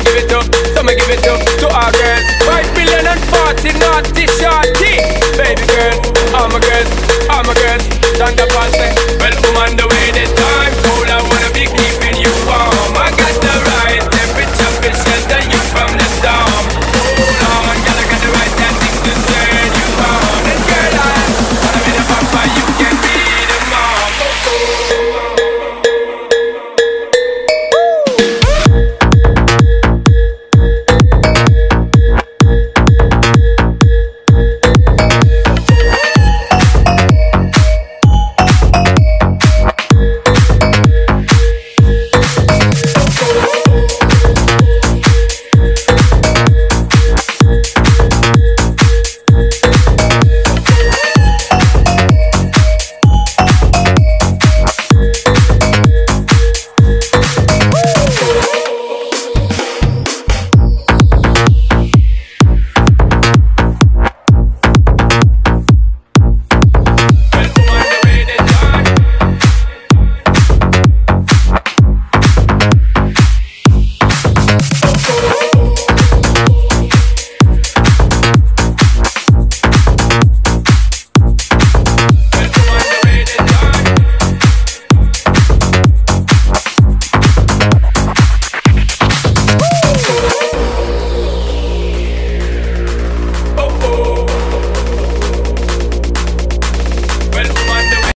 give it to our girls. 5 million and 40 naughty shorty. Baby girl, all my girls, Thunder Pass say, well, I'm on the way this time.